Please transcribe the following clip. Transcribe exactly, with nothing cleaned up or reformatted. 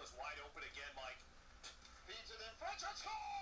is wide open again, Mike. Feeds it in front. Score!